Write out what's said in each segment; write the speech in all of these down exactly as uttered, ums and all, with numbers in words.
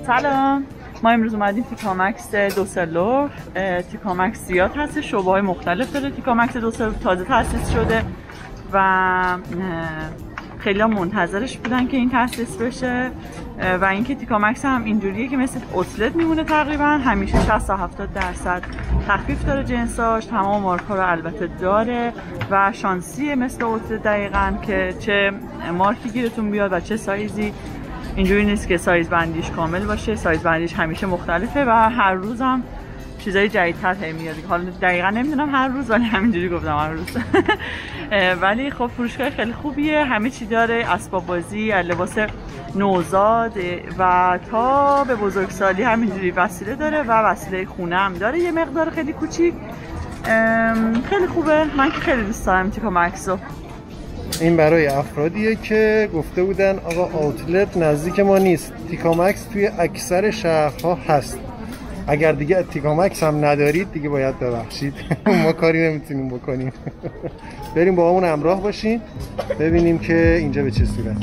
سلام، ما امروز اومدیم تیکامکس دوسلدورف. تیکامکس زیاد هست، شعبه‌های مختلف داره. تیکامکس دوسلدورف تازه تأسیس شده و خیلی منتظرش بودن که این تأسیس بشه و اینکه تیکامکس هم اینجوریه که مثل اوتلت میمونه تقریبا، همیشه شصت تا هفتاد درصد تخفیف داره جنساش، تمام مارک‌ها رو البته داره و شانسیه مثل اوتلت دقیقاً که چه مارکی گیرتون بیاد و چه سایزی. اینجوری نیست که سایز بندیش کامل باشه، سایز بندیش همیشه مختلفه و هر روز هم چیزای جدیدتر هم میاد. حالا دقیقا نمیدونم هر روز، ولی همینجوری گفتم هر روز. ولی خب فروشگاه خیلی خوبیه، همه چی داره، اسباب بازی، لباس نوزاد و تا به بزرگسالی همینجوری وسیله داره و وسیله خونه هم داره یه مقدار خیلی کوچیک. خیلی خوبه، من که خیلی دوست دارم تیکامکس رو. این برای افرادیه که گفته بودن آقا آوتلت نزدیک ما نیست. تیکامکس توی اکثر شهرها هست. اگر دیگه تیکامکس هم ندارید دیگه باید ببخشید. ما کاری نمیتونیم بکنیم. بریم با همون همراه باشین ببینیم که اینجا به چه صورته.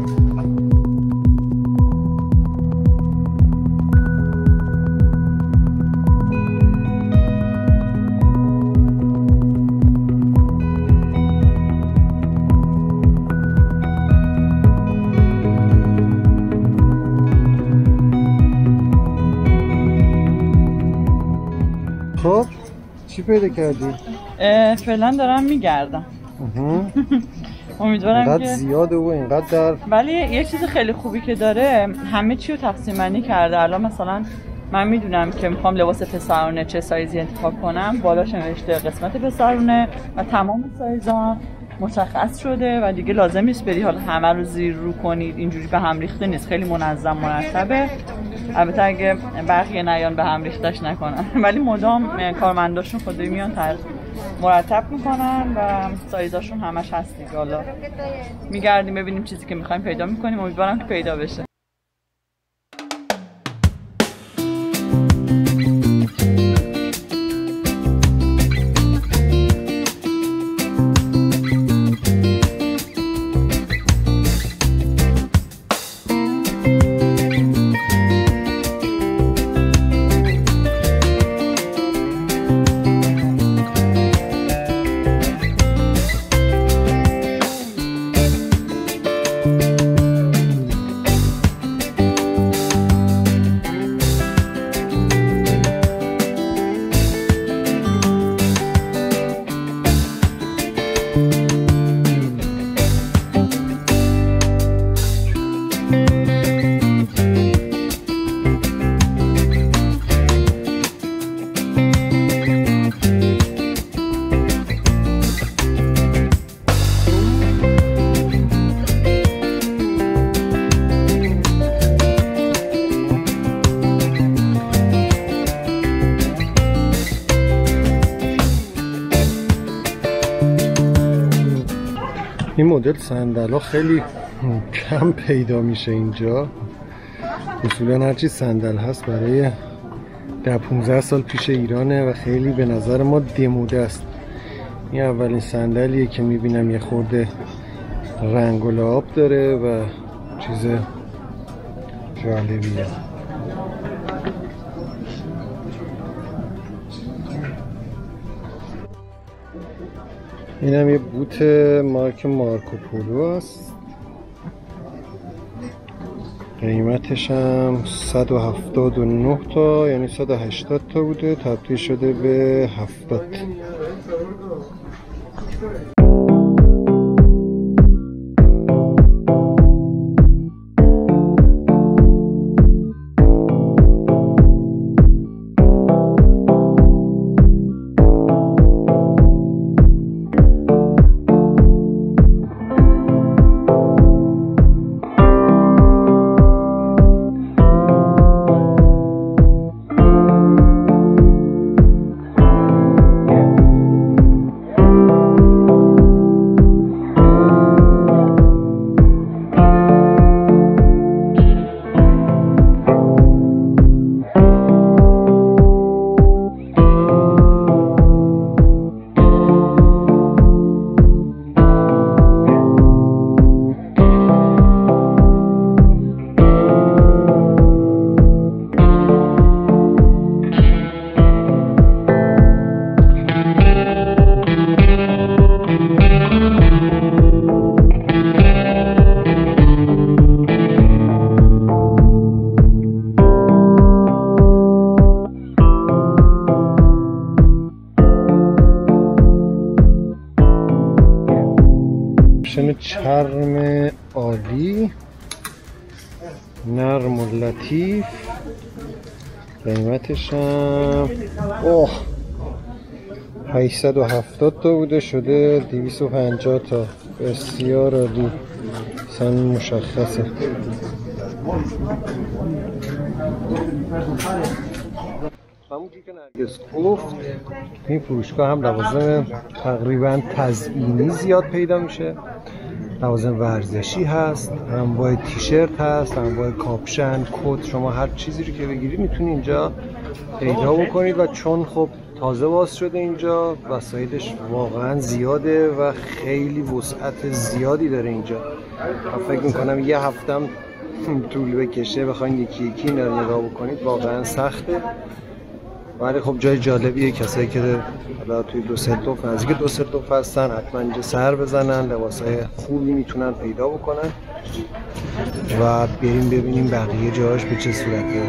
خب چی پیدا کردی؟ فعلا دارم میگردم. امیدوارم اینقدر که زیاده و اینقدر در ولی یه چیز خیلی خوبی که داره همه چی رو تقسیم بندی کرده. الان مثلا من میدونم که میخوام لباس پسرونه چه سایزی انتخاب کنم، بالاش نوشته قسمت پسرونه و تمام سایزها مشخص شده و دیگه لازم نیست بری حالا همه رو زیر رو کنید. اینجوری به هم ریخته نیست، خیلی منظم مرتبه. البته اگه بقیه نیان به هم ریختش نکنن، ولی مدام کارمنداشون خودی میان مرتب میکنن و سایزاشون همش هست دیگه. حالا میگردیم ببینیم چیزی که میخوایم پیدا میکنیم، امیدوارم که پیدا بشه. این مدل صندل ها خیلی کم پیدا میشه اینجا. اصولا هرچی صندل هست برای ده پونزده سال پیش ایرانه و خیلی به نظر ما دموده است. این اولین صندلیه که میبینم یه خورده رنگ و لعاب داره و چیز جالبیه. این هم یه بوت مارک مارکوپولو است، قیمتش هم صد و هفتاد و نه تا یعنی صد و هشتاد تا بوده، تبدیل شده به هفتاد. چرم عالی، نرم و لطیف. قیمتش هم اوه هشتصد و هفتاد تا بوده، شده دویست و پنجاه تا. بسیار عالی، اصلا مشخصه. همونجوری که نرگس گفت این فروشگاه هم لوازم تقریبا تزیینی زیاد پیدا میشه. لوازم ورزشی هست، انواع تیشرت هست، انواع کاپشن، کت، شما هر چیزی رو که بگیرید میتونید اینجا پیدا بکنید. و چون خب تازه باز شده اینجا، وسایلش واقعا زیاده و خیلی وسعت زیادی داره اینجا. من فکر میکنم یه هفتم طول بکشه بخواید یکی یکی اینا رو نگاه بکنید، واقعا سخته. ولی خب جای جالبیه. کسایی که حالا توی دوسلدورف، نزدیک دوسلدورف هستن، حتما اینجا سر بزنن، لباسای خوبی میتونن پیدا بکنن. و بریم ببینیم بقیه جاهاش به چه صورته.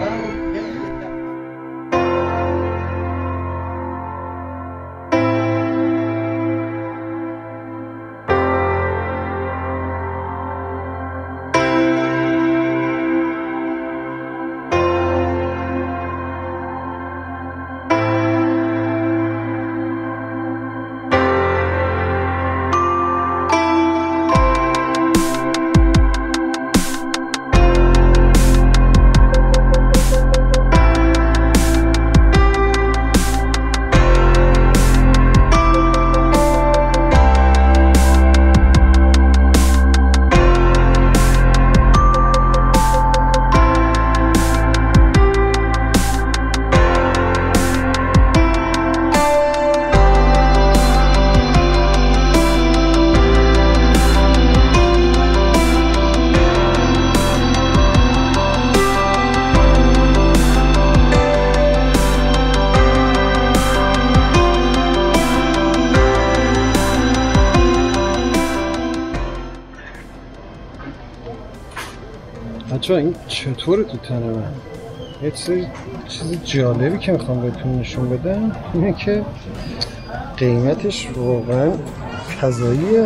بچه‌ها این چطوره تو تن من؟ یه چیز جالبی که میخوام بهتون نشون بدم اینه که قیمتش واقعا فضاییه.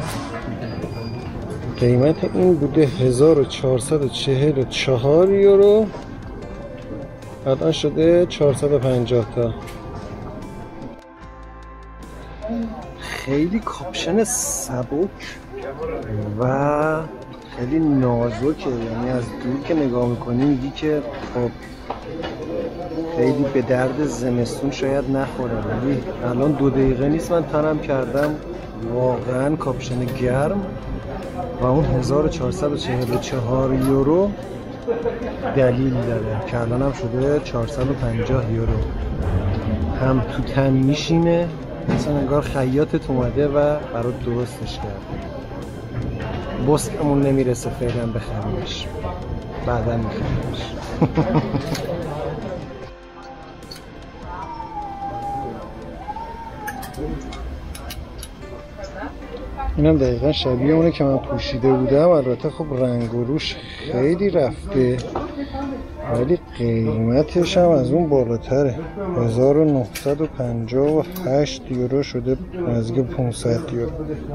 قیمت این بوده هزار و چهارصد و چهل و چهار یورو، الان شده چهارصد و پنجاه تا. خیلی کاپشن سبک و خیلی نازکه، یعنی از دور که نگاه میکنی میگی که خب خیلی به درد زمستون شاید نخوره. ولی الان دو دقیقه نیست من تنم کردم، واقعا کاپشن گرم. و اون هزار و چهارصد و چهل و چهار یورو دلیل داره که الان هم شده چهارصد و پنجاه یورو. هم تو تن میشینه، مثلا انگار خیاطت اومده و برات درستش کرده. بستمون نمیرسه فعلا بخریمش، بعدا میخریمش. اینم دقیقا شبیه اونه که من پوشیده بودم. البته خب رنگ و روش خیلی رفته ولی قیمتش هم از اون بالاتره. هزار و نهصد و پنجاه و هشت یورو شده، نزدیک پانصد یورو.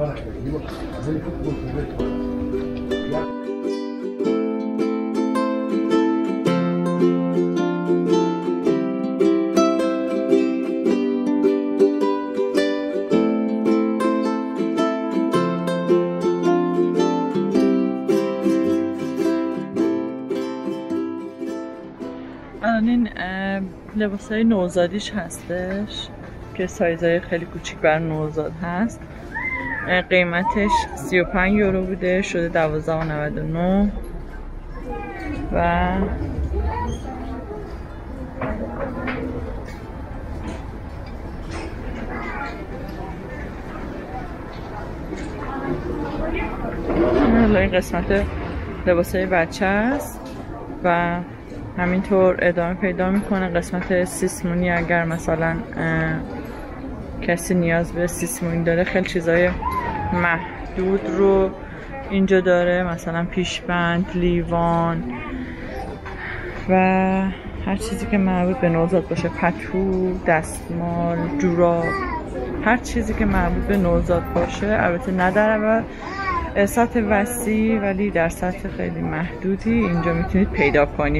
این لباسای نوزادیش هستش که سایزهای خیلی کوچیک بر نوزاد هست. قیمتش سی و پنج یورو بوده، شده دوازده و نود و نه. و این قسمت لباسای بچه است و همینطور ادامه پیدا میکنه. قسمت سیسمونی، اگر مثلا کسی نیاز به سیسمونی داره، خیلی چیزای محدود رو اینجا داره، مثلا پیشبند، لیوان و هر چیزی که مربوط به نوزاد باشه، پتو، دستمال، جوراب، هر چیزی که مربوط به نوزاد باشه. البته نه در سطح وسیع ولی در سطح خیلی محدودی اینجا میتونید پیدا کنید.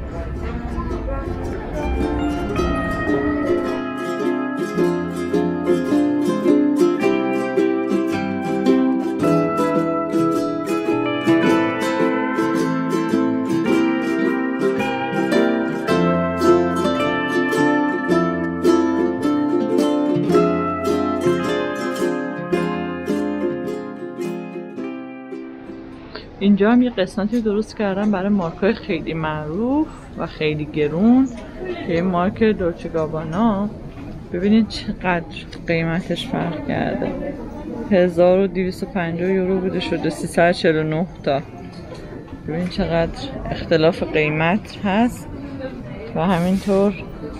اینجا هم یه قسمتی درست کردم برای مارک‌های خیلی معروف و خیلی گرون که این مارک دولچه گابانا ببینید چقدر قیمتش فرق کرده. هزار و دویست و پنجاه یورو بوده شده سیصد و چهل و نه تا. ببینید چقدر اختلاف قیمت هست و همینطور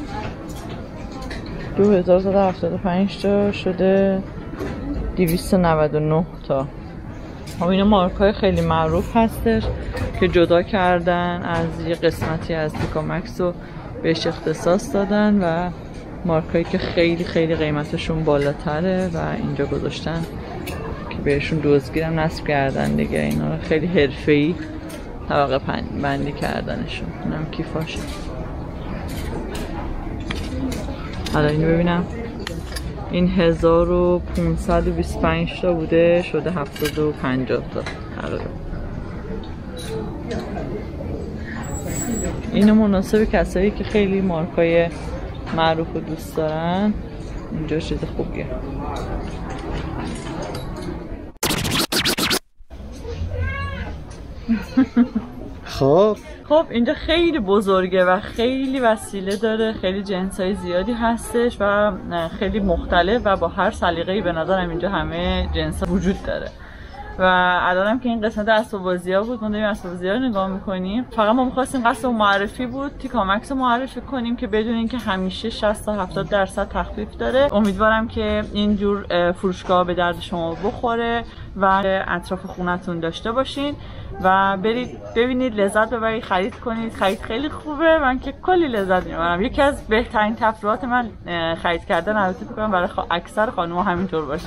دو هزار و صد و هفتاد و پنج تا شده دویست و نود و نه تا. اینا مارک های خیلی معروف هستش که جدا کردن از یه قسمتی از تیکامکس رو بهش اختصاص دادن و مارک هایی که خیلی خیلی قیمتشون بالاتره و اینجا گذاشتن که بهشون دزدگیرم نصب کردن دیگه. اینا رو خیلی حرفه‌ای طبقه بندی کردنشون. اینم کیفاشه. حالا اینو ببینم، این هزار و پانصد و بیست و پنج تا بوده شده هفتاد و پنجاه تا تقریبا. اینو مناسب کسایی که خیلی مارکای معروف رو دوست دارن اینجا چیز خوبیه. خب خب اینجا خیلی بزرگه و خیلی وسیله داره، خیلی جنسای زیادی هستش و خیلی مختلف و با هر سلیقه‌ای به نظرم اینجا همه جنسا وجود داره. و الانم که این قسمت اسباب بازی‌ها بود، ما داریم اسباب بازی‌ها رو نگاه می‌کنیم. فقط ما می‌خواستیم قصد معرفی بود تیکامکس رو معرفی کنیم که بدونین که همیشه شصت تا هفتاد درصد تخفیف داره. امیدوارم که این جور فروشگاه به درد شما بخوره و اطراف خونتون داشته باشین و برید ببینید، لذت ببرید، خرید کنید. خرید خیلی خوبه، من که کلی لذت میبرم. یکی از بهترین تفریحات من خرید کردن، البته فکر کنم برای خ... اکثر خانم‌ها همینطور باشه.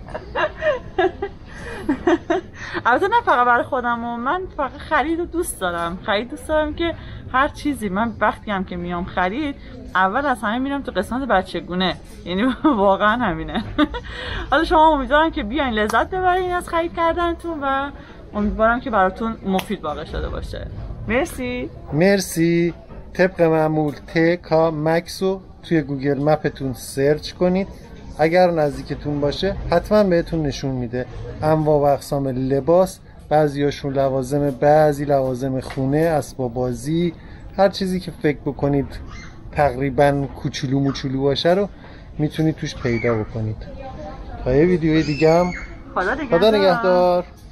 البته نه فقط برای خودم و من فقط خرید رو دوست دارم. خرید دوست دارم که هر چیزی من وقتی هم که میام خرید اول از همه میرم تو قسمت بچگونه، یعنی واقعا همینه. حالا شما امیدوارم که بیاین لذت ببرین از خرید کردنتون و امیدوارم که براتون مفید واقع شده باشه. مرسی مرسی. طبق معمول تیکامکس رو توی گوگل مپتون سرچ کنید، اگر نزدیکتون باشه حتما بهتون نشون میده. انواع و اقسام لباس، بعضیاشون لوازم، بعضی لوازم خونه، اسباب بازی، هر چیزی که فکر بکنید تقریبا کوچولو موچولو باشه رو میتونید توش پیدا بکنید. تا یه ویدیوی دیگه هم خدا نگهدار. خدا نگهدار.